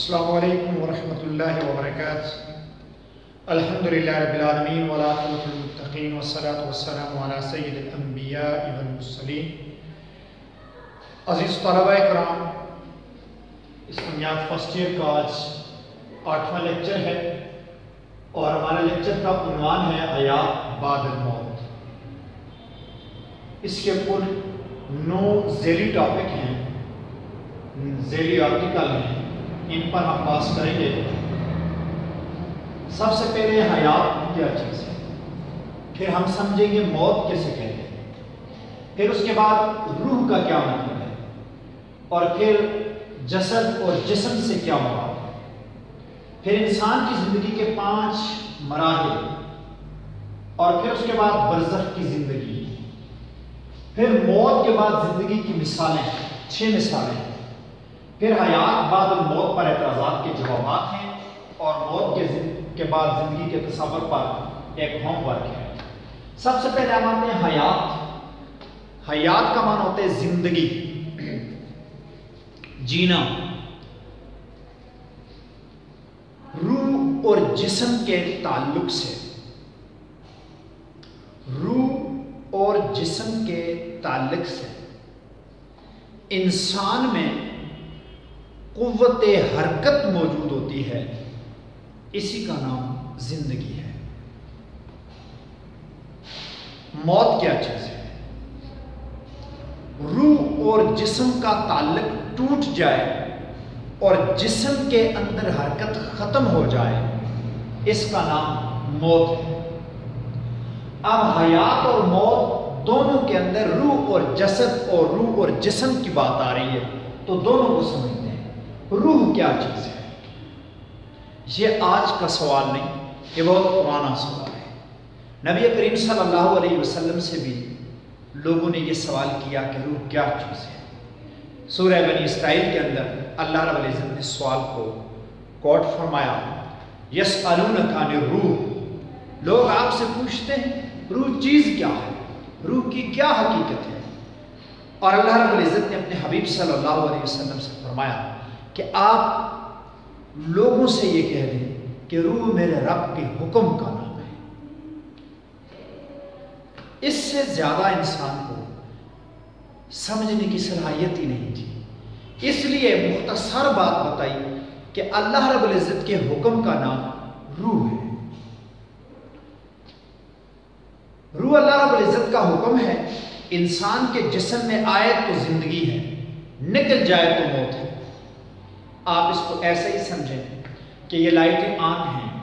السلام علیکم ورحمۃ اللہ وبرکاتہ۔ الحمدللہ رب العالمین والعاقبۃ للمتقین والصلاۃ والسلام علی سید الانبیاء والمرسلین۔ عزیز طلبہ کرام، اسلامیات فرسٹ ایئر کا آج 8واں لیکچر ہے اور ہمارا لیکچر کا عنوان ہے حیات بعد الموت۔ اس کے کل 9 ذیلی ٹاپک ہیں، ذیلی آرٹیکل ہیں، ان پر ہم بات کریں گے۔ سب سے پہلے حیات کیا چیز ہے، پھر ہم سمجھیں گے موت کیسے کہتے ہیں، پھر اس کے بعد روح کا کیا مطلب ہے، اور پھر جسد اور جسم سے کیا مراد ہے، پھر انسان کی زندگی کے 5 مراحل، اور پھر اس کے بعد برزخ کی زندگی، پھر موت کے بعد زندگی کی مثالیں، 6 مثالیں، پھر حیات بعد الموت پر اعتراضات کے جوابات ہیں، اور موت کے بعد زندگی کے تصور پر ایک ہوم ورک ہے۔ سب سے پہلے ہم آتے ہیں حیات۔ حیات کا معنی ہوتا ہے زندگی، جینا۔ روح اور جسم کے تعلق سے، روح اور جسم کے تعلق سے انسان میں قوت حرکت موجود ہوتی ہے، اسی کا نام زندگی ہے۔ موت کیا چیز ہے؟ روح اور جسم کا تعلق ٹوٹ جائے اور جسم کے اندر حرکت ختم ہو جائے، اس کا نام موت ہے۔ اب حیات اور موت دونوں کے اندر روح اور جسد اور روح اور جسم کی بات آ رہی ہے، تو دونوں کو سمجھتے ہیں۔ روح کیا چیز ہے؟ یہ آج کا سوال نہیں، یہ بہت پرانا سوال ہے۔ نبی کریم صلی اللہ علیہ وسلم سے بھی لوگوں نے یہ سوال کیا کہ روح کیا چیز ہے۔ سورہ بنی اسرائیل کے اندر اللہ رب العزت نے سوال کو کوٹ فرمایا، یسألونک عن الروح، لوگ آپ سے پوچھتے ہیں روح چیز کیا ہے، روح کی کیا حقیقت ہے؟ اور اللہ رب العزت نے اپنے حبیب صلی اللہ علیہ وسلم سے فرمایا کہ آپ لوگوں سے یہ کہہ دیں کہ روح میرے رب کے حکم کا نام ہے۔ اس سے زیادہ انسان کو سمجھنے کی صلاحیت ہی نہیں تھی، اس لیے مختصر بات بتائی کہ اللہ رب العزت کے حکم کا نام روح ہے۔ روح اللہ رب العزت کا حکم ہے، انسان کے جسم میں آئے تو زندگی ہے، نکل جائے تو موت ہے۔ آپ اس کو ایسا ہی سمجھیں کہ یہ لائٹیں آن ہیں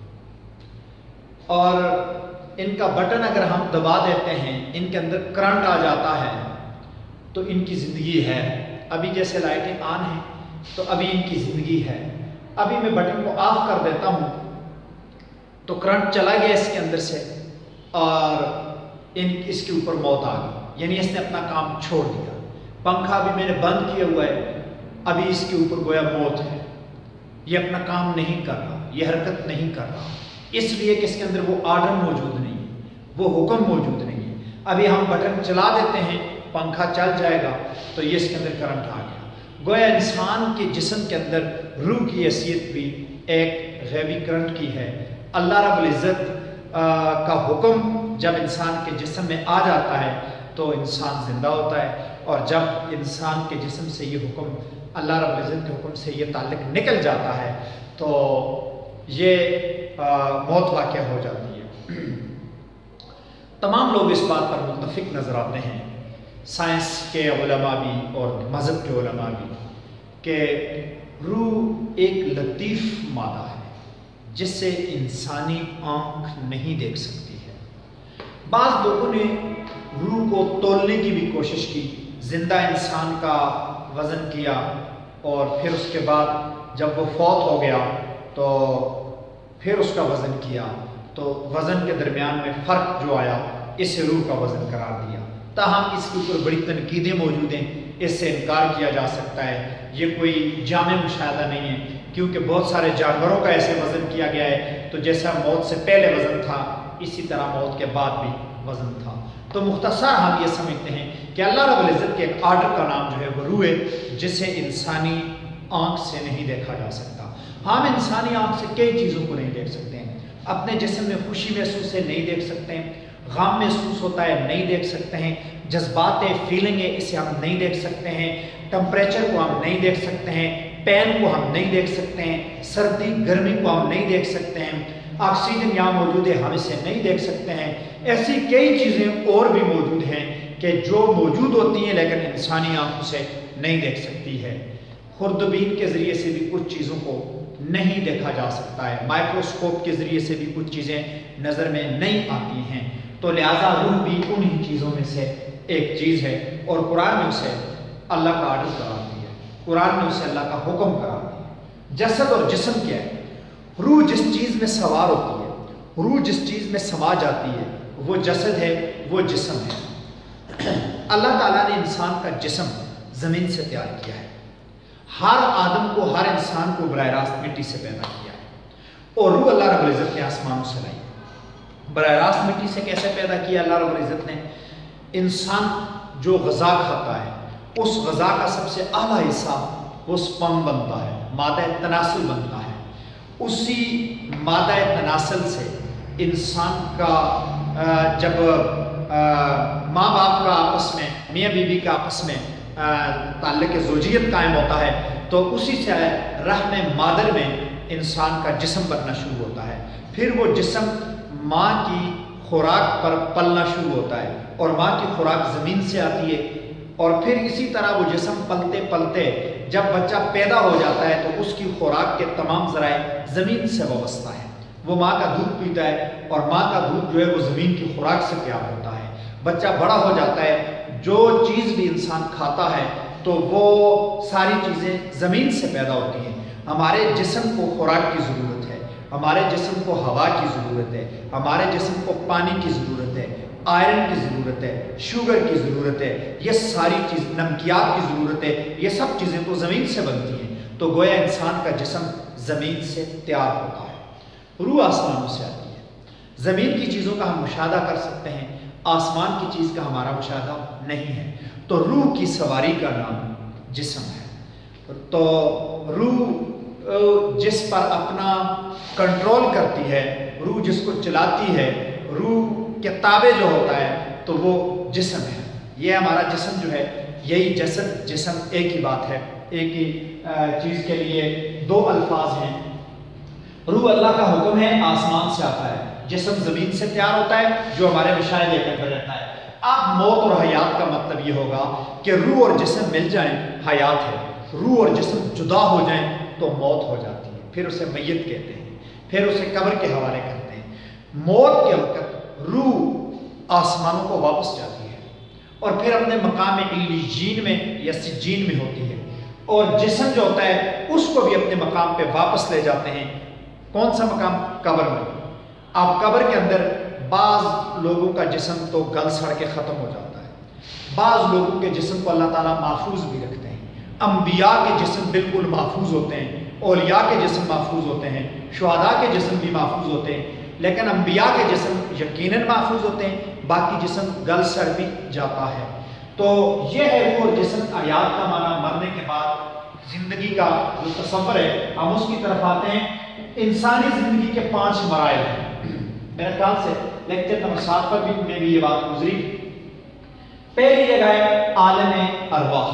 اور ان کا بٹن اگر ہم دبا دیتے ہیں، ان کے اندر کرنٹ آ جاتا ہے تو ان کی زندگی ہے۔ ابھی جیسے لائٹیں آن ہیں تو ابھی ان کی زندگی ہے۔ ابھی میں بٹن کو آف کر دیتا ہوں تو کرنٹ چلا گیا اس کے اندر سے اور اس کے اوپر موت آ گئی، یعنی اس نے اپنا کام چھوڑ دیا۔ پنکھا بھی میں نے بند کیا ہوا ہے، ابھی اس کے اوپر گویا موت ہے، یہ اپنا کام نہیں کر رہا، یہ حرکت نہیں کر رہا، اس لیے کہ اس کے اندر وہ آرڈر موجود نہیں ہے، وہ حکم موجود نہیں ہے۔ ابھی ہم بٹن چلا دیتے ہیں، پنکھا چل جائے گا تو یہ اس کے اندر کرنٹ آ گیا۔ گویا انسان کے جسم کے اندر روح کی حیثیت بھی ایک غیبی کرنٹ کی ہے۔ اللہ رب العزت کا حکم جب انسان کے جسم میں آ جاتا ہے تو انسان زندہ ہوتا ہے، اور جب انسان کے جسم سے یہ حکم، اللہ رب العزت کے حکم سے یہ تعلق نکل جاتا ہے تو یہ موت واقع ہو جاتی ہے۔ تمام لوگ اس بات پر متفق نظر آتے ہیں، سائنس کے علماء بھی اور مذہب کے علماء بھی، کہ روح ایک لطیف مادہ ہے جس سے انسانی آنکھ نہیں دیکھ سکتی ہے۔ بعض لوگوں نے روح کو تولنے کی بھی کوشش کی، زندہ انسان کا وزن کیا اور پھر اس کے بعد جب وہ فوت ہو گیا تو پھر اس کا وزن کیا، تو وزن کے درمیان میں فرق جو آیا اسے روح کا وزن قرار دیا۔ تاہم اس کے اوپر بڑی تنقیدیں موجود ہیں، اس سے انکار کیا جا سکتا ہے، یہ کوئی جامع مشاہدہ نہیں ہے، کیونکہ بہت سارے جانوروں کا ایسے وزن کیا گیا ہے، تو جیسا موت سے پہلے وزن تھا اسی طرح موت کے بعد بھی وزن تھا۔ تو مختصر ہم یہ سمجھتے ہیں کہ اللہ رب العزت کے ایک آرڈر کا نام جو ہے وہ روح ہے، جسے انسانی آنکھ سے نہیں دیکھا جا سکتا۔ ہم انسانی آنکھ سے کئی چیزوں کو نہیں دیکھ سکتے ہیں. اپنے جسم میں خوشی محسوس ہے نہیں دیکھ سکتے ہیں, غم محسوس ہوتا ہے نہیں دیکھ سکتے ہیں, جذبات فیلنگ ہے اسے ہم نہیں دیکھ سکتے ہیں, ٹمپریچر کو ہم نہیں دیکھ سکتے ہیں, پین کو ہم نہیں دیکھ سکتے ہیں, سردی گرمی کو ہم نہیں دیکھ سکتے ہیں, آکسیجن یہاں موجود ہے ہم اسے نہیں دیکھ سکتے ہیں. ایسی کئی چیزیں اور بھی موجود ہیں کہ جو موجود ہوتی ہیں لیکن انسانی آنکھوں سے نہیں دیکھ سکتی ہے. خوردبین کے ذریعے سے بھی کچھ چیزوں کو نہیں دیکھا جا سکتا ہے, مائکروسکوپ کے ذریعے سے بھی کچھ چیزیں نظر میں نہیں آتی ہیں. تو لہٰذا روح بھی انہی چیزوں میں سے ایک چیز ہے, اور قرآن نے اسے اللہ کا آرڈر قرار دیا ہے, قرآن نے اسے اللہ کا حکم قرار دیا. جسد اور جسم کیا ہے؟ روح جس چیز میں سوار ہوتی ہے, روح جس چیز میں سما جاتی ہے وہ جسد ہے, وہ جسم ہے. اللہ تعالیٰ نے انسان کا جسم زمین سے تیار کیا ہے. ہر آدم کو, ہر انسان کو براہ راست مٹی سے پیدا کیا ہے, اور روح اللہ رب العزت نے آسمانوں سے لائی. براہ راست مٹی سے کیسے پیدا کیا اللہ رب العزت نے؟ انسان جو غذا کھاتا ہے اس غذا کا سب سے اعلیٰ حصہ وہ سپرم بنتا ہے, مادہ تناسل بنتا ہے. اسی مادہ تناسل سے انسان کا جب ماں باپ کا آپس میں, میاں بیوی کا آپس میں تعلق زوجیت قائم ہوتا ہے تو اسی سے رحم مادر میں انسان کا جسم بننا شروع ہوتا ہے. پھر وہ جسم ماں کی خوراک پر پلنا شروع ہوتا ہے, اور ماں کی خوراک زمین سے آتی ہے, اور پھر اسی طرح وہ جسم پلتے پلتے جب بچہ پیدا ہو جاتا ہے تو اس کی خوراک کے تمام ذرائع زمین سے وابستہ ہے. وہ ماں کا دودھ پیتا ہے, اور ماں کا دودھ جو ہے وہ زمین کی خوراک سے تیار ہوتا ہے. بچہ بڑا ہو جاتا ہے, جو چیز بھی انسان کھاتا ہے تو وہ ساری چیزیں زمین سے پیدا ہوتی ہیں. ہمارے جسم کو خوراک کی ضرورت ہے, ہمارے جسم کو ہوا کی ضرورت ہے, ہمارے جسم کو پانی کی ضرورت ہے, آئرن کی ضرورت ہے, شوگر کی ضرورت ہے, یہ ساری چیز, نمکیات کی ضرورت ہے. یہ سب چیزیں تو زمین سے بنتی ہیں. تو گویا انسان کا جسم زمین سے تیار ہوتا ہے. روح آسمانوں سے آتی ہے. زمین کی چیزوں کا ہم مشاہدہ کر سکتے ہیں, آسمان کی چیز کا ہمارا مشاہدہ نہیں ہے. تو روح کی سواری کا نام جسم ہے. تو روح جس پر اپنا کنٹرول کرتی ہے, روح جس کو چلاتی ہے, روح کے تابع جو ہوتا ہے تو وہ جسم ہے. یہ ہمارا جسم جو ہے, یہی جسد جسم ایک ہی بات ہے, ایک ہی چیز کے لیے دو الفاظ ہیں. روح اللہ کا حکم ہے, آسمان سے آتا ہے. جسم زمین سے تیار ہوتا ہے جو ہمارے مشاہدے کے اندر رہتا ہے. اب موت اور حیات کا مطلب یہ ہوگا کہ روح اور جسم مل جائیں حیات ہے, روح اور جسم جدا ہو جائیں تو موت ہو جاتی ہے. پھر اسے میت کہتے ہیں, پھر اسے قبر کے حوالے کرتے ہیں. موت کے وقت روح آسمانوں کو واپس جاتی ہے اور پھر اپنے مقام علیین میں یا سجین میں ہوتی ہے, اور جسم جو ہوتا ہے اس کو بھی اپنے مقام پہ واپس لے جاتے ہیں. کون سا مقام؟ قبر میں. اب قبر کے اندر بعض لوگوں کا جسم تو گل سڑ کے ختم ہو جاتا ہے, بعض لوگوں کے جسم کو اللہ تعالیٰ محفوظ بھی رکھتے ہیں. انبیاء کے جسم بالکل محفوظ ہوتے ہیں, اولیاء کے جسم محفوظ ہوتے ہیں, شہداء کے جسم بھی محفوظ ہوتے ہیں, لیکن انبیاء کے جسم یقیناً محفوظ ہوتے ہیں, باقی جسم گل سڑ بھی جاتا ہے. تو یہ ہے روح اور جسم. حیات کا معنی مرنے کے بعد زندگی کا جو تصور ہے, ہم اس کی طرف آتے ہیں. انسانی زندگی کے 5 مراحل ہیں. میرے خیال سے لیکچر نمبر 7 پر بھی میں بھی یہ بات گزری. پہلی جگہ ہے عالم ارواح,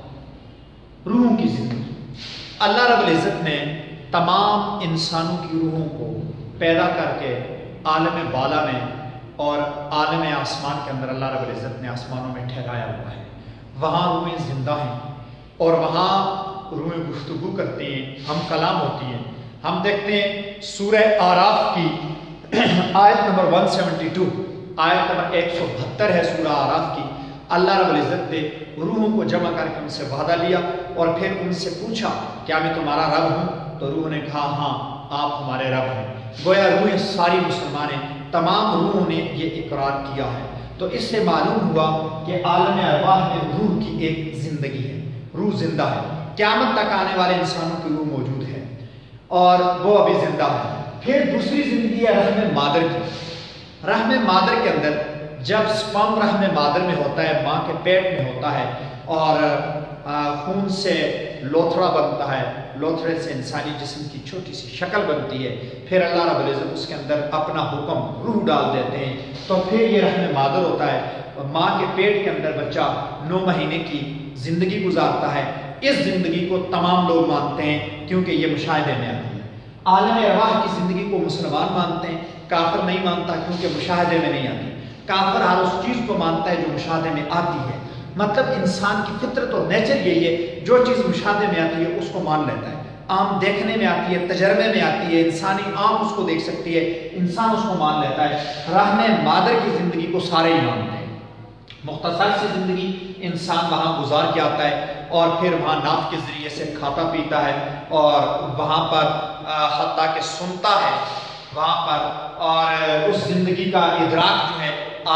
روحوں کی زندگی. اللہ رب العزت نے تمام انسانوں کی روحوں کو پیدا کر کے عالم بالا میں اور عالم آسمان کے اندر اللہ رب العزت نے آسمانوں میں ٹھہرایا ہوا ہے. وہاں روحیں زندہ ہیں اور وہاں روحیں گفتگو کرتی ہیں, ہم کلام ہوتی ہیں. ہم دیکھتے ہیں سورہ آراف کی آیت نمبر 172, آیت نمبر 172 ہے سورہ آراف کی. اللہ رب العزت نے روحوں کو جمع کر کے ان سے وعدہ لیا اور پھر ان سے پوچھا کیا میں تمہارا رب ہوں؟ تو روح نے کہا ہاں آپ ہمارے رب ہیں. گویا روحیں ساری مسلمان ہیں, تمام روحوں نے یہ اقرار کیا ہے. تو اس سے معلوم ہوا کہ عالم ارواح میں روح کی ایک زندگی ہے, روح زندہ ہے. قیامت تک آنے والے انسانوں کی روح موجود ہے اور وہ ابھی زندہ ہے. پھر دوسری زندگی ہے رحم مادر کی. رحم مادر کے اندر جب سپرم رحم مادر میں ہوتا ہے, ماں کے پیٹ میں ہوتا ہے, اور خون سے لوتھڑا بنتا ہے، لوتھڑے سے انسانی جسم کی چھوٹی سی شکل بنتی ہے، پھر اللہ رب العزت اس کے اندر اپنا حکم روح ڈال دیتے ہیں، تو پھر یہ رحم مادر ہوتا ہے۔ ماں کے پیٹ کے اندر بچہ 9 مہینے کی زندگی گزارتا ہے۔ اس زندگی کو تمام لوگ مانتے ہیں کیونکہ یہ مشاہدے میں آتی ہے۔ عالم ارواح کی زندگی کو مسلمان مانتے ہیں، کافر نہیں مانتا کیونکہ مشاہدے میں نہیں آتی۔ کافر ہر اس چیز کو مانتا ہے جو مشاہدے میں آتی ہے، مطلب انسان کی فطرت اور نیچر یہی ہے، جو چیز مشاہدے میں آتی ہے اس کو مان لیتا ہے۔ آم دیکھنے میں آتی ہے، تجربے میں آتی ہے، انسانی آنکھ اس کو دیکھ سکتی ہے، انسان اس کو مان لیتا ہے۔ رحم مادر کی زندگی کو سارے ہی مانتے ہیں۔ مختصر سی زندگی انسان وہاں گزار کے آتا ہے اور پھر وہاں ناف کے ذریعے سے کھاتا پیتا ہے اور وہاں پر حتیٰ کہ سنتا ہے وہاں پر، اور اس زندگی کا ادراک جو ہے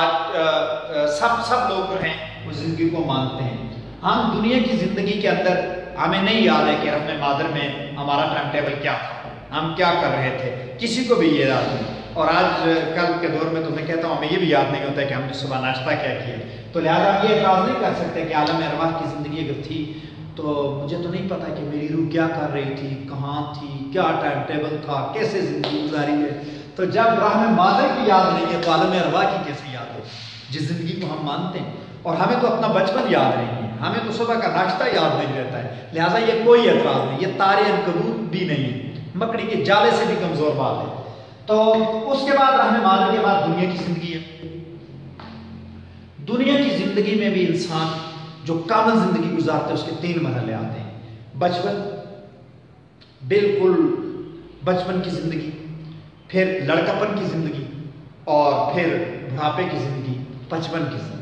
آج سب لوگ جو ہیں اس زندگی کو مانتے ہیں۔ ہم دنیا کی زندگی کے اندر ہمیں نہیں یاد ہے کہ رحم مادر میں ہمارا ٹائم ٹیبل کیا تھا، ہم کیا کر رہے تھے، کسی کو بھی یہ یاد نہیں۔ اور آج کل کے دور میں تو میں کہتا ہوں ہمیں یہ بھی یاد نہیں ہوتا ہے کہ ہم نے صبح ناشتہ کیا کیا، تو لہٰذا یہ اعتراض نہیں کر سکتے کہ عالم ارواح کی زندگی اگر تھی تو مجھے تو نہیں پتا کہ میری روح کیا کر رہی تھی، کہاں تھی، کیا ٹائم ٹیبل تھا، کیسے زندگی گزاری ہے۔ تو جب رحم مادر کی یاد نہیں ہے تو عالم ارواح کی کیسے یاد ہو، جس زندگی کو ہم مانتے ہیں۔ اور ہمیں تو اپنا بچپن یاد نہیں ہے، ہمیں تو صبح کا ناشتہ یاد نہیں رہتا ہے، لہٰذا یہ کوئی اعتراض نہیں، یہ تارے عنکبوت بھی نہیں ہے، مکڑی کے جالے سے بھی کمزور بات ہے۔ تو اس کے بعد رحم مادر کے بعد دنیا کی زندگی ہے۔ دنیا کی زندگی میں بھی انسان جو کامل زندگی گزارتے ہیں اس کے 3 مرحلے آتے ہیں۔ بچپن، بالکل بچپن کی زندگی، پھر لڑکپن کی زندگی، اور پھر بڑھاپے کی زندگی، 55 کی زندگی۔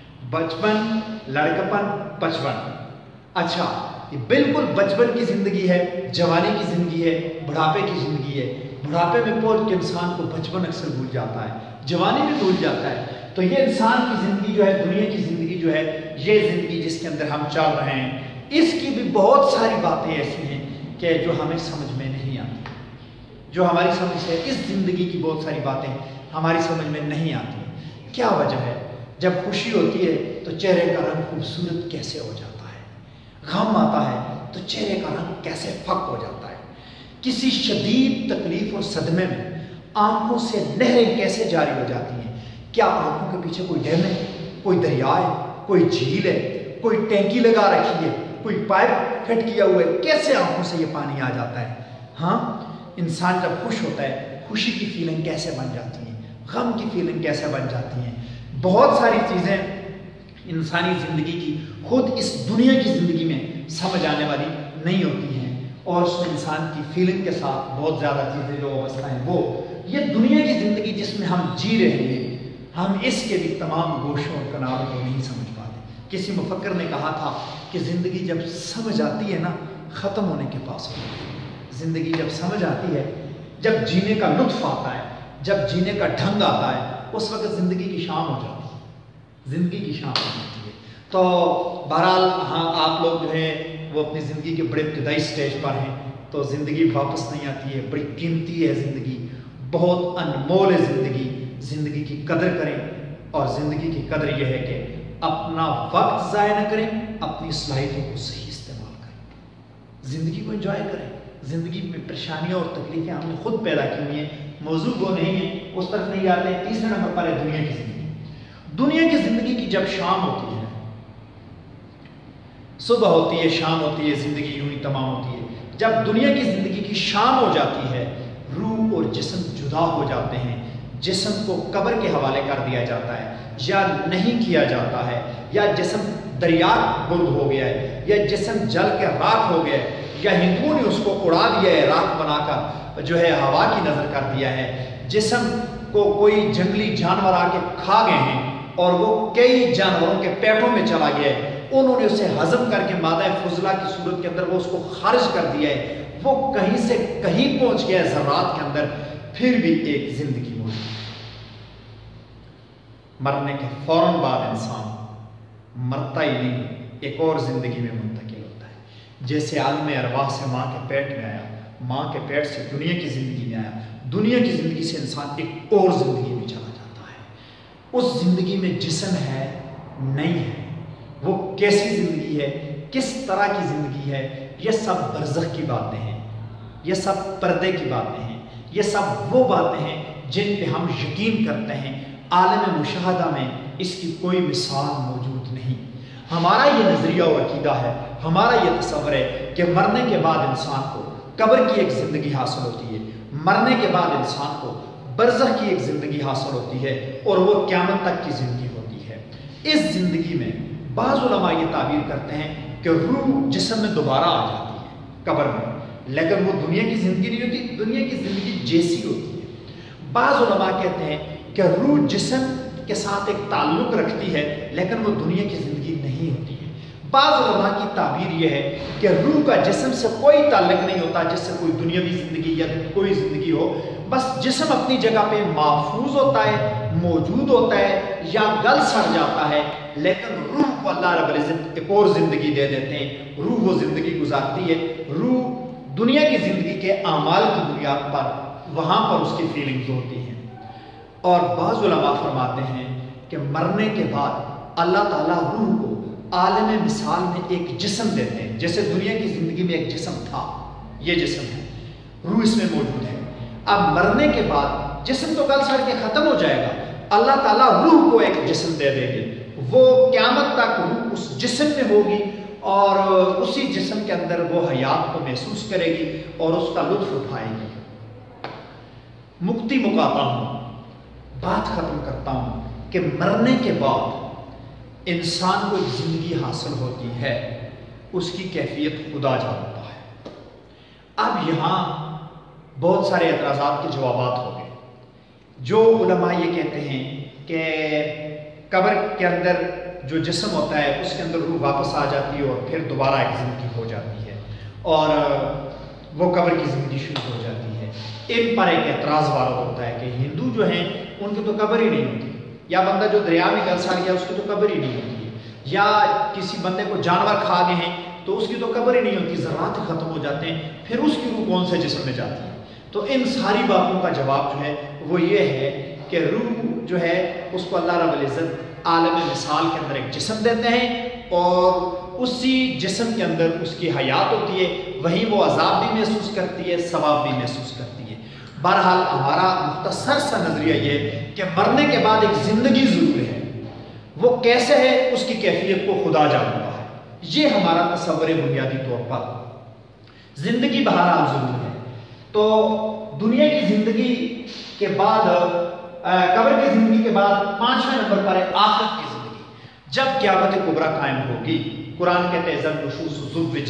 بچپن، لڑکپن، 55۔ اچھا، یہ بالکل بچپن کی زندگی ہے، جوانی کی زندگی ہے، بڑھاپے کی زندگی ہے۔ بڑھاپے میں پہنچ کے انسان کو بچپن اکثر بھول جاتا ہے، جوانی بھی بھول جاتا ہے۔ تو یہ انسان کی زندگی جو ہے، دنیا کی زندگی جو ہے، یہ زندگی جس کے اندر ہم چل رہے ہیں، اس کی بھی بہت ساری باتیں ایسی ہیں کہ جو ہمیں سمجھ میں نہیں آتی، جو ہماری سمجھ سے اس زندگی کی بہت ساری باتیں ہماری سمجھ میں نہیں آتی۔ کیا وجہ ہے؟ جب خوشی ہوتی ہے تو چہرے کا رنگ خوبصورت کیسے ہو جاتا ہے، غم آتا ہے تو چہرے کا رنگ کیسے فک ہو جاتا ہے، کسی شدید تکلیف اور صدمے میں آنکھوں سے نہریں کیسے جاری ہو جاتی ہیں۔ کیا آنکھوں کے پیچھے کوئی ڈیم ہے، کوئی دریا ہے، کوئی جھیل ہے، کوئی ٹینکی لگا رکھی ہے، کوئی پائپ فٹ کیا ہوا ہے، کیسے آنکھوں سے یہ پانی آ جاتا ہے؟ ہاں، انسان جب خوش ہوتا ہے خوشی کی فیلنگ کیسے بن جاتی ہیں، غم کی فیلنگ کیسے بن جاتی ہیں۔ بہت ساری چیزیں انسانی زندگی کی خود اس دنیا کی زندگی میں سمجھ آنے والی نہیں ہوتی ہیں، اور اس انسان کی فیلنگ کے ساتھ بہت زیادہ چیزیں جو وابستہ ہیں، وہ یہ دنیا کی زندگی جس میں ہم جی رہے ہیں، ہم اس کے بھی تمام گوشوں اور کناروں کو نہیں سمجھ پاتے۔ کسی مفکر نے کہا تھا کہ زندگی جب سمجھ آتی ہے نا، ختم ہونے کے پاس ہوتی ہے۔ زندگی جب سمجھ آتی ہے، جب جینے کا لطف آتا ہے، جب جینے کا ڈھنگ آتا ہے، اس وقت زندگی کی شام ہو جاتی ہے، زندگی کی شام ہو جاتی ہے۔ تو بہرحال ہاں، آپ لوگ جو ہے وہ اپنی زندگی کے بڑے ابتدائی سٹیج پر ہیں، تو زندگی واپس نہیں آتی ہے، بڑی قیمتی ہے زندگی، بہت انمول ہے زندگی۔ زندگی کی قدر کریں، اور زندگی کی قدر یہ ہے کہ اپنا وقت ضائع نہ کریں، اپنی صلاحیتوں کو صحیح استعمال کریں، زندگی کو انجوائے کریں۔ زندگی میں پریشانیاں اور تکلیفیں ہم نے خود پیدا کی ہوئی ہیں، موضوع وہ نہیں ہے، اس طرف نہیں آتے۔ تیسرے نمبر پر ہے دنیا کی زندگی۔ دنیا کی زندگی کی جب شام ہوتی ہے، صبح ہوتی ہے، شام ہوتی ہے، زندگی یوں ہی تمام ہوتی ہے۔ جب دنیا کی زندگی کی شام ہو جاتی ہے، روح اور جسم جدا ہو جاتے ہیں، جسم کو قبر کے حوالے کر دیا جاتا ہے، یا نہیں کیا جاتا ہے، یا جسم دریا برد ہو گیا ہے، یا جسم جل کے راکھ ہو گیا ہے، یا ہندوؤں نے اس کو اڑا دیا ہے، راکھ بنا کر جو ہے ہوا کی نظر کر دیا ہے۔ جسم کو کوئی جنگلی جانور آ کے کھا گئے ہیں، اور وہ کئی جانوروں کے پیٹوں میں چلا گیا ہے، انہوں نے اسے ہضم کر کے مادہ فضلہ کی صورت کے اندر وہ اس کو خارج کر دیا ہے، وہ کہیں سے کہیں پہنچ گیا ہے ذرات کے اندر، پھر بھی ایک زندگی موجود ہے۔ مرنے کے فوراً بعد انسان مرتا ہی نہیں، ایک اور زندگی میں منتقل ہوتا ہے۔ جیسے عالم ارواح سے ماں کے پیٹ میں آیا، ماں کے پیٹ سے دنیا کی زندگی میں آیا، دنیا کی زندگی سے انسان ایک اور زندگی میں چلا جاتا ہے۔ اس زندگی میں جسم ہے نہیں ہے، وہ کیسی زندگی ہے کس طرح کی زندگی ہے، یہ سب برزخ کی باتیں ہیں، یہ سب پردے کی باتیں ہیں، یہ سب وہ باتیں ہیں جن پہ ہم یقین کرتے ہیں۔ عالم مشاہدہ میں اس کی کوئی مثال موجود نہیں۔ ہمارا یہ نظریہ اور عقیدہ ہے، ہمارا یہ تصور ہے کہ مرنے کے بعد انسان کو قبر کی ایک زندگی حاصل ہوتی ہے، مرنے کے بعد انسان کو برزخ کی ایک زندگی حاصل ہوتی ہے، اور وہ قیامت تک کی زندگی ہوتی ہے۔ اس زندگی میں بعض علماء یہ تعبیر کرتے ہیں کہ روح جسم میں دوبارہ آ جاتی ہے قبر میں، لیکن وہ دنیا کی زندگی نہیں ہوتی، دنیا کی زندگی جیسی ہوتی ہے۔ بعض علماء کہتے ہیں کہ روح جسم کے ساتھ ایک تعلق رکھتی ہے، لیکن وہ دنیا کی زندگی نہیں ہوتی ہے۔ بعض علماء کی تعبیر یہ ہے کہ روح کا جسم سے کوئی تعلق نہیں ہوتا، جس سے کوئی دنیاوی زندگی یا کوئی زندگی ہو، بس جسم اپنی جگہ پہ محفوظ ہوتا ہے، موجود ہوتا ہے یا گل سڑ جاتا ہے، لیکن روح کو اللہ رب العزت ایک اور زندگی دے دیتے ہیں۔ روح وہ زندگی گزارتی ہے، روح دنیا کی زندگی کے اعمال کی بنیاد پر وہاں پر اس کی فیلنگز ہوتی ہیں۔ اور بعض علماء فرماتے ہیں کہ مرنے کے بعد اللہ تعالیٰ روح کو عالم مثال میں ایک جسم دیتے ہیں، جیسے دنیا کی زندگی میں ایک جسم تھا، یہ جسم ہے، روح اس میں موجود ہے۔ اب مرنے کے بعد جسم تو گل سڑ کے ختم ہو جائے گا، اللہ تعالیٰ روح کو ایک جسم دے دے گی، وہ قیامت تک روح اس جسم میں ہوگی اور اسی جسم کے اندر وہ حیات کو محسوس کرے گی اور اس کا لطف اٹھائے گی۔ مکتی مکاتا ہوں، بات ختم کرتا ہوں کہ مرنے کے بعد انسان کو ایک زندگی حاصل ہوتی ہے، اس کی کیفیت خدا جانتا ہے۔ اب یہاں بہت سارے اعتراضات کے جوابات ہو گئے۔ جو علماء یہ کہتے ہیں کہ قبر کے اندر جو جسم ہوتا ہے اس کے اندر روح واپس آ جاتی ہے اور پھر دوبارہ ایک زندگی ہو جاتی ہے اور وہ قبر کی زندگی شروع ہو جاتی ہے، ان پر ایک اعتراض وارد ہوتا ہے کہ ہندو جو ہیں ان کی تو قبر ہی نہیں ہوتی، یا بندہ جو دریا میں گل سڑ گیا اس کی تو قبر ہی نہیں ہوتی ہے، یا کسی بندے کو جانور کھا گئے ہیں تو اس کی تو قبر ہی نہیں ہوتی، ذرات ختم ہو جاتے ہیں، پھر اس کی روح کون سے جسم میں جاتی ہے؟ تو ان ساری باتوں کا جواب جو ہے وہ یہ ہے کہ روح جو ہے اس کو اللہ رب العزت عالم مثال کے اندر ایک جسم دیتے ہیں اور اسی جسم کے اندر اس کی حیات ہوتی ہے، وہیں وہ عذاب بھی محسوس کرتی ہے، ثواب بھی محسوس کرتی ہے۔ بہرحال ہمارا مختصر سا نظریہ یہ کہ مرنے کے بعد ایک زندگی ضرور ہے، وہ کیسے ہے اس کی کیفیت کو خدا جانتا ہے، یہ ہمارا تصور بنیادی طور پر۔ زندگی بہرحال ضرور ہے، تو دنیا کی زندگی کے بعد قبر کی زندگی کے بعد 5ویں نمبر پر ہے آخرت کی زندگی، جب قیامت کبریٰ قائم ہوگی۔ قرآن کہتے ہیں ذل نشوز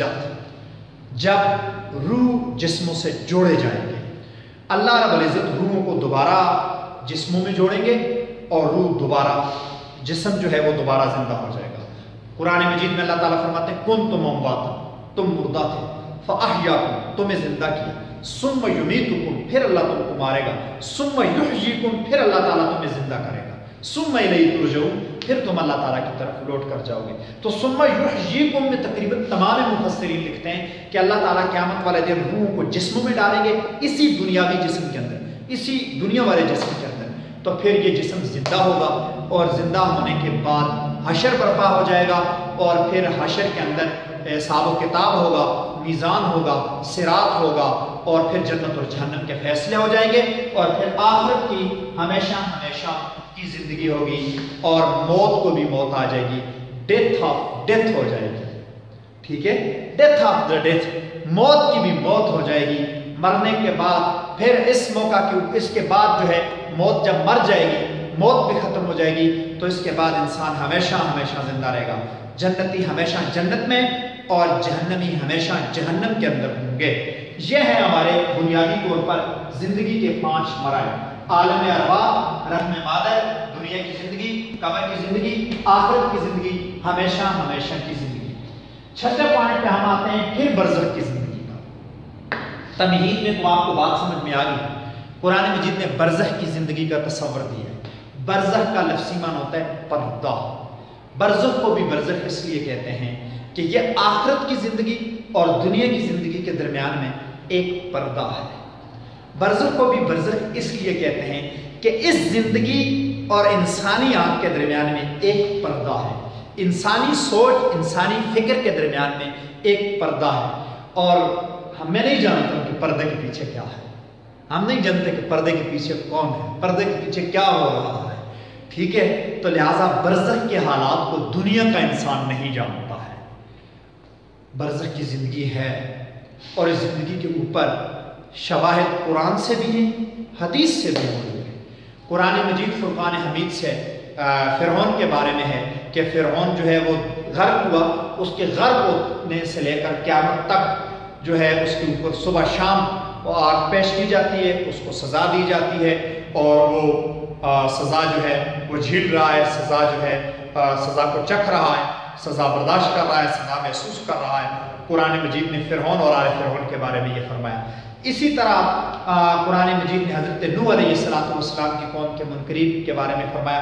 زوجت، جب روح جسموں سے جوڑے جائیں گے، اللہ رب العزت روحوں کو دوبارہ جسموں میں جوڑیں گے اور روح دوبارہ جسم جو ہے وہ دوبارہ زندہ ہو جائے گا۔ قرآن مجید میں اللہ تعالیٰ فرماتے ہیں کنتم امواتا، تم مردہ تھے، فاحیاکم، تمہیں زندہ کیا، ثم یمیتکم، پھر اللہ تم کو مارے گا، ثم یحییکم، پھر اللہ تعالیٰ تمہیں زندہ کرے گا، ثم الیہ ترجعون، پھر تم اللہ تعالیٰ کی طرف لوٹ کر جاؤ گے۔ تو ثم یحییکم میں تقریباً تمام مفسرین لکھتے ہیں کہ اللہ تعالیٰ قیامت والے دن روحوں کو جسموں میں ڈالیں گے، اسی دنیاوی جسم کے اندر، اسی دنیا والے جسم کے اندر، تو پھر یہ جسم زندہ ہوگا اور زندہ ہونے کے بعد حشر برپا ہو جائے گا اور پھر حشر کے اندر حساب و کتاب ہوگا، میزان ہوگا، صراط ہوگا اور پھر جنت اور جہنم کے فیصلے ہو جائیں گے اور پھر آخرت کی ہمیشہ ہمیشہ کی زندگی ہوگی اور موت کو بھی موت آ جائے گی، ڈیتھ آف ڈیتھ ہو جائے گی، ٹھیک ہے، ڈیتھ آف دا ڈیتھ، موت کی بھی موت ہو جائے گی۔ مرنے کے بعد پھر اس موقع کی اس کے بعد جو ہے موت جب مر جائے گی، موت بھی ختم ہو جائے گی، تو اس کے بعد انسان ہمیشہ ہمیشہ زندہ رہے گا، جنتی ہمیشہ جنت میں اور جہنمی ہمیشہ جہنم کے اندر ہوں گے۔ یہ ہے ہمارے بنیادی طور پر زندگی کے 5 مراحل، عالم ارواح، رحم مادر، دنیا کی زندگی، قبر کی زندگی، آخرت کی زندگی، ہمیشہ ہمیشہ کی زندگی۔ 6 پوائنٹ پہ ہم آتے ہیں پھر برزخ کی زندگی کا۔ تمہید میں تو آپ کو بات سمجھ میں آ گئی، قرآن مجید نے برزخ کی زندگی کا تصور دیا ہے۔ برزخ کا لفظی معنی ہوتا ہے پردہ، برزخ کو بھی برزخ اس لیے کہتے ہیں کہ یہ آخرت کی زندگی اور دنیا کی زندگی کے درمیان میں ایک پردہ ہے۔ برزخ کو بھی برزخ اس لیے کہتے ہیں کہ اس زندگی اور انسانی آنکھ کے درمیان میں ایک پردہ ہے، انسانی سوچ انسانی فکر کے درمیان میں ایک پردہ ہے، اور میں نہیں جانتا ہوں کہ پردے کے پیچھے کیا ہے، ہم نہیں جانتے کہ پردے کے پیچھے کون ہے، پردے کے پیچھے کیا ہو رہا ہے، ٹھیک ہے؟ تو لہٰذا برزخ کے حالات کو دنیا کا انسان نہیں جانتا ہے۔ برزخ کی زندگی ہے، اور اس زندگی کے اوپر شواہد قرآن سے بھی ہیں، حدیث سے بھی موجود ہیں۔ قرآن مجید فرقان حمید سے فرعون کے بارے میں ہے کہ فرعون جو ہے وہ غرق ہوا، اس کے غرق ہونے سے لے کر قیامت تک جو ہے اس کے اوپر صبح شام وہ آگ پیش کی جاتی ہے، اس کو سزا دی جاتی ہے، اور وہ سزا جو ہے وہ جھیل رہا ہے، سزا جو ہے سزا کو چکھ رہا ہے، سزا برداشت کر رہا ہے، سزا محسوس کر رہا ہے۔ قرآن مجید نے فرعون اور آل فرعون کے بارے میں یہ فرمایا۔ اسی طرح قرآن مجید نے حضرت نوح علیہ السلام کی قوم کے منکرین کے بارے میں فرمایا،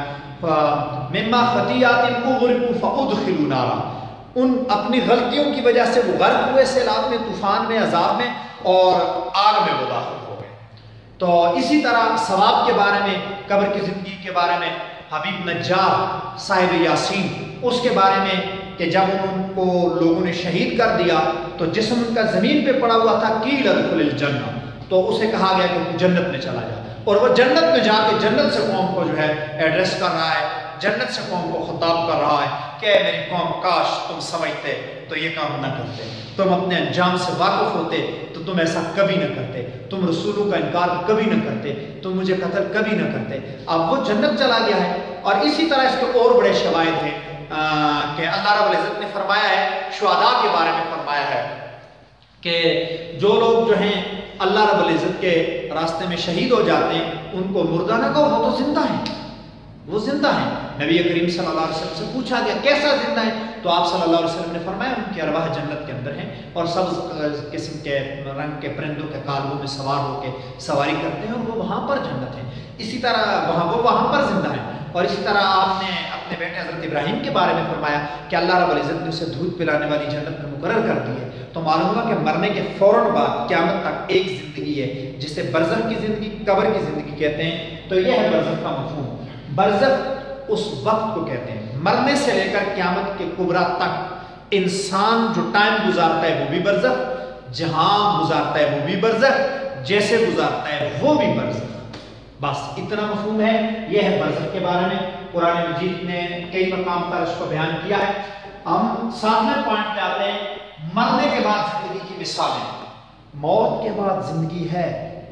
مما خطیئاتہم اغرقوا فادخلوا نارا، ان اپنی غلطیوں کی وجہ سے وہ غرق ہوئے سیلاب میں، طوفان میں، عذاب میں، اور آگ میں وہ داخل ہو گئے۔ تو اسی طرح ثواب کے بارے میں، قبر کی زندگی کے بارے میں، حبیب نجار صاحب یاسین اس کے بارے میں کہ جب ان کو لوگوں نے شہید کر دیا تو جسم ان کا زمین پہ پڑا ہوا تھا، قیل ادخل الجنہ، تو اسے کہا گیا کہ تو جنت میں چلا جا، اور وہ جنت میں جا کے جنت سے قوم کو جو ہے ایڈریس کر رہا ہے، جنت سے قوم کو خطاب کر رہا ہے کہ اے میری قوم، کاش تم سمجھتے تو یہ کام نہ کرتے، تم اپنے انجام سے واقف ہوتے تو تم ایسا کبھی نہ کرتے، تم رسولوں کا انکار کبھی نہ کرتے، تم مجھے قتل کبھی نہ کرتے۔ اب وہ جنت چلا گیا ہے۔ اور اسی طرح اس کے اور بڑے شواہد ہیں کہ اللہ رب العزت نے فرمایا ہے، شہداء کے بارے میں فرمایا ہے کہ جو لوگ جو ہیں اللہ رب العزت کے راستے میں شہید ہو جاتے ہیں ان کو مردہ نہ کہو، وہ تو زندہ ہیں، وہ زندہ ہیں۔ نبی کریم صلی اللہ علیہ وسلم سے پوچھا گیا کیسا زندہ ہے، تو آپ صلی اللہ علیہ وسلم نے فرمایا ان کی ارواح جنت کے اندر ہیں، اور سبز قسم کے رنگ کے پرندوں کے قالبوں میں سوار ہو کے سواری کرتے ہیں، اور وہ وہاں پر جنت ہیں۔ اسی طرح وہاں پر زندہ ہیں۔ اور اسی طرح آپ نے اپنے بیٹے حضرت ابراہیم کے بارے میں فرمایا کہ اللہ رب العزت نے اسے دودھ پلانے والی جنت میں مقرر کر دی ہے۔ تو معلوم ہوا کہ مرنے کے فوراً بعد قیامت تک ایک زندگی ہے جسے برزخ کی زندگی، قبر کی زندگی کہتے ہیں۔ تو یہ ہے برزخ کا مفہوم۔ برزخ اس وقت کو کہتے ہیں، مرنے سے لے کر قیامت کے کبریٰ تک انسان جو ٹائم گزارتا ہے وہ بھی برزخ، جہاں گزارتا ہے وہ بھی برزخ، جیسے گزارتا ہے وہ بھی برزخ۔ بس اتنا مفہوم ہے۔ یہ ہے برزخ کے بارے میں۔ قرآن مجید نے کئی مقام پر اس کو بیان کیا ہے۔ ہم ساتویں پوائنٹ پہ آتے ہیں، مرنے کے بعد زندگی کی مثالیں۔ موت کے بعد زندگی ہے،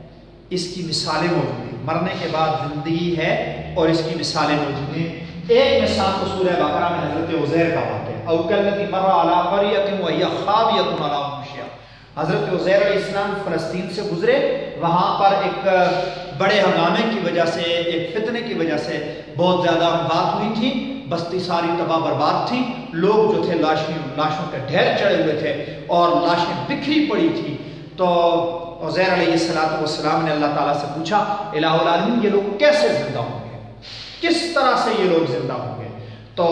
اس کی مثالیں موجود ہیں۔ مرنے کے بعد زندگی ہے اور اس کی مثالیں موجود ہیں۔ ایک مثال تو سورہ بقرہ میں حضرت عزیر کا واقعہ ہے، او کالذی مر علی قریۃ وہی خاویۃ علی عروشہا۔ حضرت عزیر علیہ السلام فلسطین سے گزرے، وہاں پر ایک بڑے ہنگامے کی وجہ سے، ایک فتنے کی وجہ سے بہت زیادہ بات ہوئی تھی، بستی ساری تباہ برباد تھی، لوگ جو تھے لاشوں کے ڈھیر چڑھے ہوئے تھے اور لاشیں بکھری پڑی تھی۔ تو عزیر علیہ السلام نے اللہ تعالیٰ سے پوچھا، الہ العالمین یہ لوگ کیسے زندہ ہوں گے، کس طرح سے یہ لوگ زندہ ہوں گے؟ تو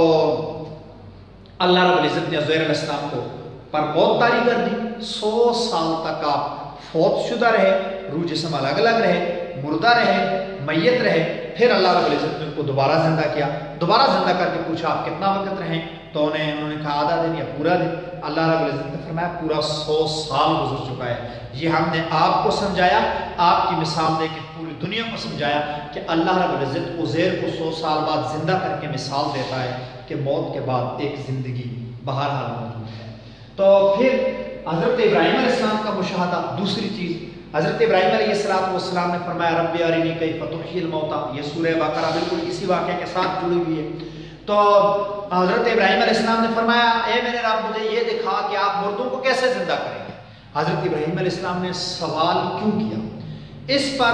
اللہ رب العزت نے عزیر علیہ السلام کو پر موت طاری کر دی۔ 100 سال تک آپ فوت شدہ رہے، روح جسم الگ الگ رہے، مردہ رہے، میت رہے۔ پھر اللہ رب العزت نے ان کو دوبارہ زندہ کیا، دوبارہ زندہ کر کے پوچھا آپ کتنا وقت رہیں؟ تو انہوں نے کہا آدھا دن یا پورا دن۔ اللہ رب العزت نے فرمایا پورا 100 سال گزر چکا ہے۔ یہ ہم نے آپ کو سمجھایا، آپ کی مثال دے کے پوری دنیا کو سمجھایا کہ اللہ رب العزت عزیر کو 100 سال بعد زندہ کر کے مثال دیتا ہے کہ موت کے بعد ایک زندگی بہرحال موجود ہے۔ تو پھر حضرت ابراہیم علیہ السلام کا مشاہدہ، دوسری چیز حضرت ابراہیم علیہ السلام نے فرمایا رب ارنی کیف تحیی الموتیٰ، یہ سورہ بقرہ بالکل اسی واقعے کے ساتھ جڑی ہوئی ہے۔ تو حضرت ابراہیم علیہ السلام نے فرمایا اے میرے رب مجھے یہ دکھا کہ آپ مردوں کو کیسے زندہ کریں گے۔ حضرت ابراہیم علیہ السلام نے سوال کیوں کیا؟ اس پر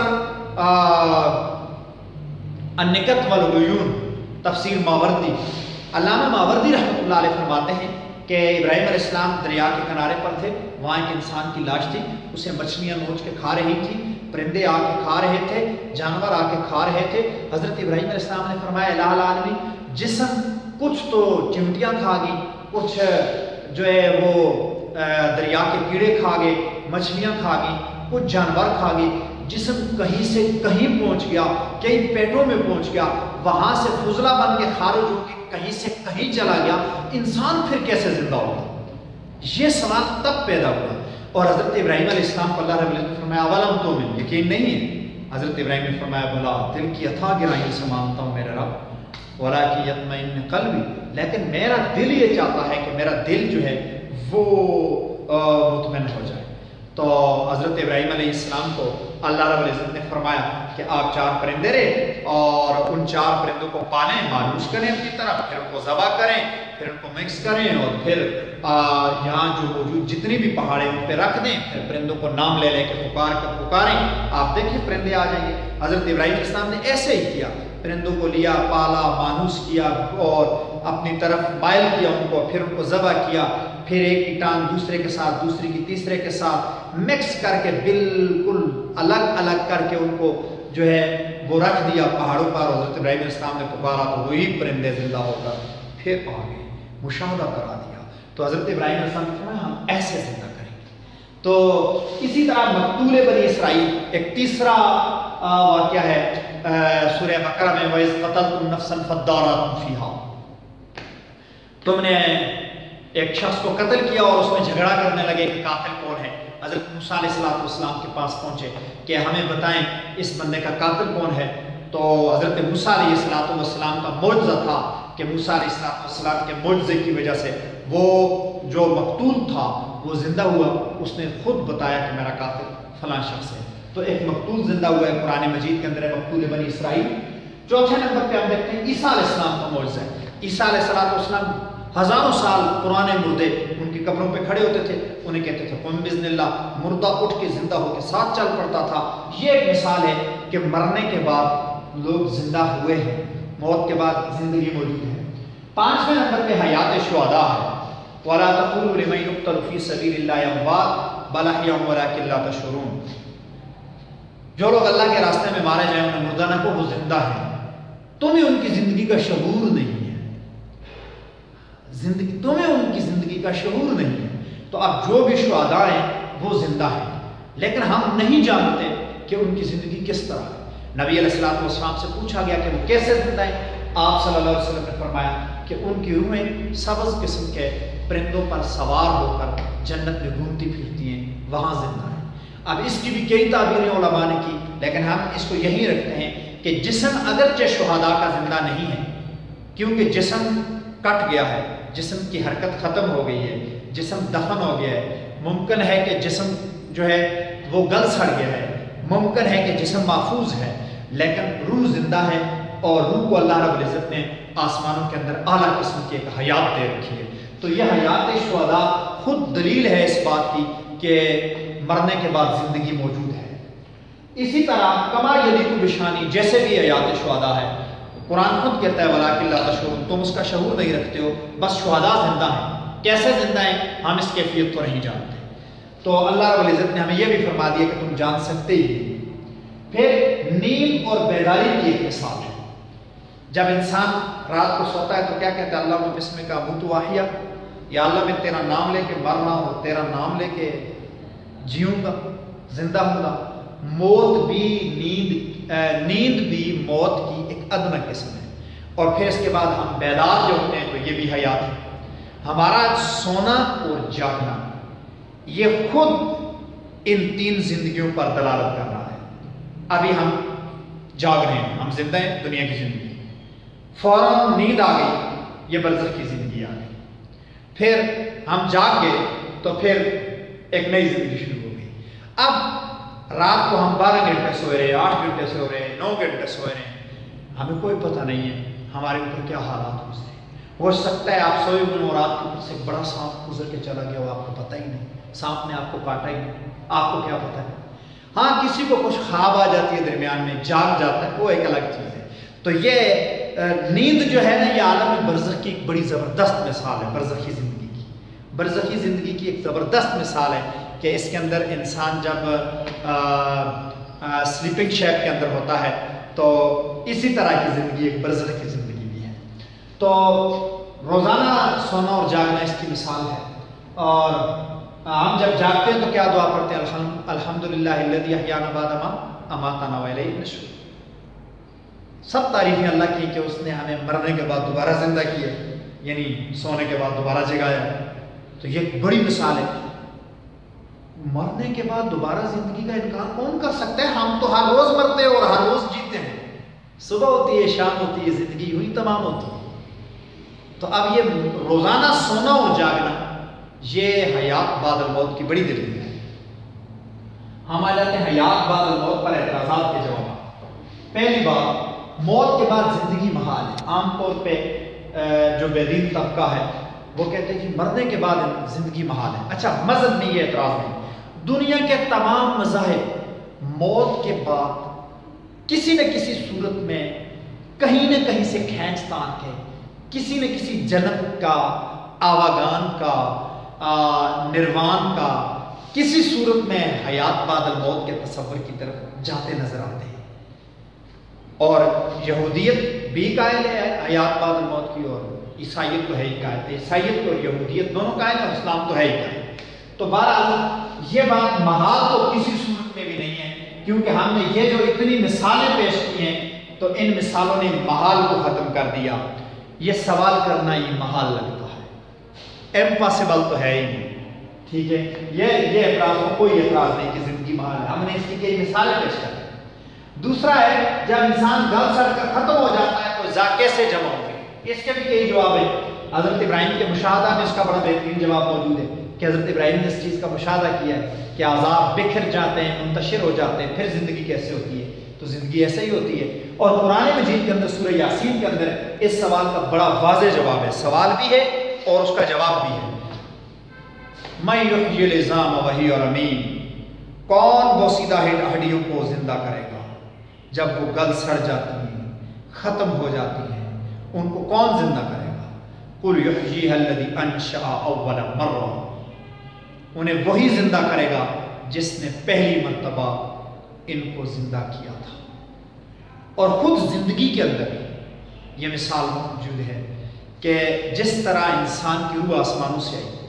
النکت والعیون تفسیر ماوردی، علامہ ماوردی رحمۃ اللہ علیہ فرماتے ہیں کہ ابراہیم علیہ السلام دریا کے کنارے پر تھے، وہاں ایک انسان کی لاش تھی، اسے مچھلیاں نوچ کے کھا رہی تھی، پرندے آ کے کھا رہے تھے، جانور آ کے کھا رہے تھے۔ حضرت ابراہیم علیہ السلام نے فرمایا الہ العالمین جسم کچھ تو چمٹیاں کھا گئی، کچھ جو ہے وہ دریا کے کیڑے کھا گئے، مچھلیاں کھا گئی، کچھ جانور کھا گئے، جسم کہیں سے کہیں پہنچ گیا، کئی پیٹوں میں پہنچ گیا، وہاں سے فضلہ بن کے خارج ہو کے کہیں سے کہیں چلا گیا، انسان پھر کیسے زندہ ہوگا؟ یہ سوال تب پیدا ہوا۔ اور حضرت ابراہیم علیہ السلام کو اللہ رب العزت نے فرمایا اولم تؤمن، یقین نہیں ہے؟ حضرت ابراہیم نے فرمایا بلا، دل کی اتھا گہرائیوں سے مانتا ہوں میرے رب، ولکن یطمئن قلبی، لیکن میرا دل یہ چاہتا ہے کہ میرا دل جو ہے وہ مطمئن ہو جائے۔ تو حضرت ابراہیم علیہ السلام کو اللہ رب العزت نے فرمایا کہ آپ 4 پرندے رہے اور ان 4 پرندوں کو پالیں، مانوس کریں اپنی طرف، پھر ان کو ذبح کریں، پھر ان کو مکس کریں اور پھر یہاں جو موجود جتنی بھی پہاڑیں ان پہ رکھ دیں، پھر پرندوں کو نام لے لے کے پکاریں، آپ دیکھیں پرندے آ جائیں گے۔ حضرت ابراہیم علیہ السلام نے ایسے ہی کیا، پرندوں کو لیا، پالا، مانوس کیا اور اپنی طرف مائل کیا ان کو، پھر ان کو ذبح کیا، پھر ایک کی ٹانگ دوسرے کے ساتھ، دوسری کی تیسرے کے ساتھ مکس کر کے بالکل الگ الگ کر کے ان کو جو ہے وہ رکھ دیا پہاڑوں پر۔ حضرت ابراہیم علیہ السلام نے پکارا تو وہی پرندے زندہ ہو کر پھر آ گئے، مشاہدہ کرا دیا۔ تو حضرت ابراہیم علیہ السلام نے فرمایا ہم ایسے زندہ کریں گے۔ تو اسی طرح مقتول بنی اسرائیل ایک تیسرا واقعہ ہے سورہ بقرہ میں، وَإِذْ قَتَلْتُمْ نَفْسًا فَادَّارَأْتُمْ فِيهَا، تم نے ایک شخص کو قتل کیا اور اس میں جھگڑا کرنے لگے کہ قاتل کون ہے۔ حضرت موسیٰ علیہ السلام کے پاس پہنچے کہ ہمیں بتائیں اس بندے کا قاتل کون ہے۔ تو حضرت موسیٰ علیہ السلام کا معجزہ تھا کہ موسیٰ علیہ السلام کے معجزے کی وجہ سے وہ جو مقتول تھا وہ زندہ ہوا، اس نے خود بتایا کہ میرا قاتل فلاں شخص ہے۔ تو ایک مقتول زندہ ہوا ہے، قرآن مجید کے اندر ہے مقتول بنی اسرائیل۔ چوتھے نمبر پہ ہم دیکھتے ہیں عیسیٰ علیہ السلام کا معجزہ ہے۔ عیسیٰ علیہ السلام ہزاروں سال پرانے مردے ان کی قبروں پہ کھڑے ہوتے تھے، انہیں کہتے تھے قم بإذن اللہ، مردہ اٹھ کے زندہ ہو کے ساتھ چل پڑتا تھا۔ یہ ایک مثال ہے کہ مرنے کے بعد لوگ زندہ ہوئے ہیں، موت کے بعد زندگی موجود ہے۔ 5ویں نمبر پہ حیات شہداء ہے، وَلَا تَقُولُوا لِمَن يُقْتَلُ فِي سَبِيلِ اللَّهِ أَمْوَاتٌ بَلْ أَحْيَاءٌ وَلَٰكِن لَّا تَشْعُرُونَ، جو لوگ اللہ کے راستے میں مارے جائیں انہیں مردہ نہ کو، وہ زندہ ہیں، تمہیں ان کی زندگی کا شعور نہیں ہے، تمہیں ان کی زندگی کا شعور نہیں ہے۔ تو اب جو بھی شہداء ہیں وہ زندہ ہیں، لیکن ہم نہیں جانتے کہ ان کی زندگی کس طرح ہے۔ نبی علیہ السلام سے پوچھا گیا کہ وہ کیسے زندہ ہیں، آپ صلی اللہ علیہ وسلم نے فرمایا کہ ان کی روحیں سبز قسم کے پرندوں پر سوار ہو کر جنت میں گھومتی پھرتی ہیں، وہاں زندہ ہیں۔ اب اس کی بھی کئی تعبیریں علماء نے کی، لیکن ہم اس کو یہی رکھتے ہیں کہ جسم اگرچہ شہداء کا زندہ نہیں ہے، کیونکہ جسم کٹ گیا ہے، جسم کی حرکت ختم ہو گئی ہے، جسم دفن ہو گیا ہے، ممکن ہے کہ جسم جو ہے وہ گل سڑ گیا ہے، ممکن ہے کہ جسم محفوظ ہے، لیکن روح زندہ ہے، اور روح کو اللہ رب العزت نے آسمانوں کے اندر اعلیٰ قسم کی ایک حیات دے رکھی ہے۔ تو یہ حیات شہداء خود دلیل ہے اس بات کی کہ مرنے کے بعد زندگی موجود ہے۔ اسی طرح کما یلیق بشانی، جیسے بھی حیات شہداء ہے، قرآن خود کہتا ہے وَلَٰكِن لَّا تَشْعُرُونَ، تم اس کا شعور نہیں رکھتے ہو، بس شہداء زندہ ہیں، کیسے زندہ ہیں ہم اس کیفیت کو نہیں جانتے۔ تو اللہ رب العزت نے ہمیں یہ بھی فرما دیا کہ تم جان سکتے ہی۔ پھر نیند اور بیداری کی ایک مثال ہے، جب انسان رات کو سوتا ہے تو کیا کہتا ہے، اللہم بسمک اموت واحیا، یا اللہ میں تیرا نام لے کے مر رہا ہوں، تیرا نام لے کے جیوں گا، زندہ ہوں گا۔ موت بھی نیند بھی موت کی ایک ادنی قسم ہے، اور پھر اس کے بعد ہم بیدار جو ہوتے ہیں تو یہ بھی حیات ہے۔ ہمارا سونا اور جاگنا یہ خود ان 3 زندگیوں پر دلالت کر رہا ہے۔ ابھی ہم جاگ رہے ہیں، ہم زندہ ہیں، دنیا کی زندگی، فوراً نیند آ گئی، یہ برزخ کی زندگی آ گئی، پھر ہم جاگ گئے تو پھر ایک نئی زندگی شروع ہو گئی۔ اب رات کو ہم 12 گھنٹے سوئے رہے، 8 گھنٹے سو رہے ہیں، 9 گھنٹے سوئے رہے ہیں، ہمیں کوئی پتہ نہیں ہے ہمارے اوپر کیا حالات گزرے۔ ہو سکتا ہے آپ سوئے ہوئے اور آپ کے اوپر سے ایک بڑا سانپ گزر کے چلا گیا ہو، آپ کو پتہ ہی نہیں، سانپ نے آپ کو کاٹا ہی نہیں، آپ کو کیا پتہ ہے۔ ہاں کسی کو کچھ خواب آ جاتی ہے درمیان میں، جاگ جاتا ہے، وہ ایک الگ چیز ہے۔ تو یہ نیند جو ہے نا، یہ عالم برزخ کی ایک بڑی زبردست مثال ہے، برزخی زندگی کی، برزخی زندگی کی ایک زبردست مثال ہے کہ اس کے اندر انسان جب سلیپنگ شیپ کے اندر ہوتا ہے تو اسی طرح کی زندگی ایک برزخ کی زندگی بھی ہے۔ تو روزانہ سونا اور جاگنا اس کی مثال ہے، اور ہم جب جاگتے ہیں تو کیا دعا پڑھتے ہیں، الحمدللہ الذی احیانا بعد ما اماتنا والیہ النشور، सब तारीफें अल्लाह की कि उसने हमें मरने के बाद दोबारा जिंदा किया, यानी सोने के बाद दोबारा जगाया। तो ये एक बड़ी मिसाल है। मरने के बाद दोबारा जिंदगी का इनकार कौन कर सकता है? हम तो हर रोज मरते हैं और हर रोज जीते हैं। सुबह होती है, शाम होती है, जिंदगी यूं ही तमाम होती है। तो अब ये रोजाना सोना और जागना, ये हयात बादल मौत की बड़ी दलील है। हम आ जाते हैं हयात बादल मौत पर एतराज़ात के जवाब। पहली बात, मौत के बाद जिंदगी महाल है। आमतौर पे जो बेदीन तबका है वो कहते हैं कि मरने के बाद जिंदगी महाल है। अच्छा, मज़हब में ये एतराज़ नहीं। दुनिया के तमाम मज़ाहिब मौत के बाद किसी न किसी सूरत में कहीं न कहीं से खींच तान के किसी न किसी जन्नत का, आवागान का, निर्वाण का, किसी सूरत में हयात बादल मौत के तसव्वुर की तरफ जाते नजर आते हैं। और यहूदियत भी कायल है हयात बादल मौत की, और ईसाइयत तो है ही कायल। ईसाइयत और यहूदियत दोनों कायल है, इस्लाम तो है ही कायल। तो बहरहाल ये बात महाल तो किसी सूरत में भी नहीं है, क्योंकि हमने ये जो इतनी मिसालें पेश की हैं तो इन मिसालों ने महाल को ख़त्म कर दिया। ये सवाल करना ये महाल लगता है, इम्पॉसिबल तो है ही नहीं। ठीक है, ये एतराज़ को कोई एतराज़ नहीं कि ज़िंदगी महाल है। हमने इसकी कई मिसालें पेश कर दी। दूसरा है, जब इंसान गल सड़ कर ख़त्म हो जाता है तो कैसे जमा होंगे? इसके भी कई जवाब है। हज़रत इब्राहीम के मुशाहदा में इसका बड़ा बेहतरीन जवाब मौजूद है कि हज़रत इब्राहीम ने इस चीज़ का मुशाहदा किया है कि आज़ाब बिखर जाते हैं, मुंतशिर हो जाते हैं, फिर ज़िंदगी कैसे होती है? तो ज़िंदगी ऐसे ही होती है। और कुरान मजीद के अंदर सूरह यासीन के अंदर इस सवाल का बड़ा वाज़ेह जवाब है। सवाल भी है और उसका जवाब भी है। मैं युह्यिल इज़ाम व हिय रमीम, कौन बोसीदा हड्डियों को जिंदा करेगा जब वो गल सड़ जाती हैं, ख़त्म हो जाती हैं, उनको कौन जिंदा करेगा? कुल युह्यिहा अल्लज़ी अंशअ अव्वल मर्रा, उन्हें वही जिंदा करेगा जिसने पहली मर्तबा इनको जिंदा किया था। और खुद जिंदगी के अंदर यह मिसाल मौजूद है कि जिस तरह इंसान की रूह आसमानों से आई,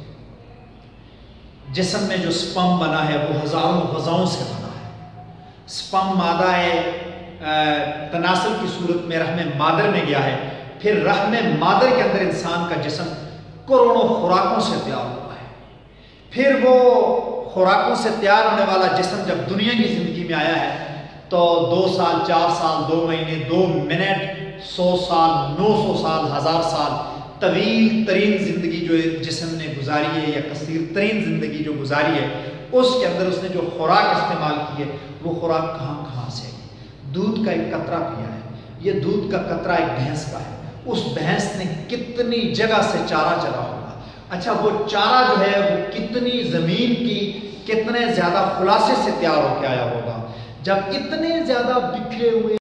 जिस्म में जो स्पर्म बना है वो हजारों ग़ज़ाओं से बना है। स्पर्म मादा तनासुल की सूरत में रहम मादर में गया है, फिर रहम मादर के अंदर इंसान का जिस्म करोड़ों खुराकों से तैयार हुआ है। फिर वो खुराकों से तैयार होने वाला जिस्म जब दुनिया की ज़िंदगी में आया है तो 2 साल, 4 साल, 2 महीने, 2 मिनट, 100 साल, 900 साल, 1000 साल तवील तरीन ज़िंदगी जो जिस्म ने गुजारी है, या कसीर तरीन ज़िंदगी जो गुजारी है, उसके अंदर उसने जो खुराक इस्तेमाल की है वो खुराक कहाँ से है? दूध का एक कतरा पिया है। ये दूध का कतरा एक भैंस का है। उस भैंस ने कितनी जगह से चारा चरा होगा? अच्छा, वो चारा जो है वो कितनी ज़मीन की कितने ज़्यादा खुलासे से तैयार होकर आया होगा? जब इतने ज़्यादा बिखरे हुए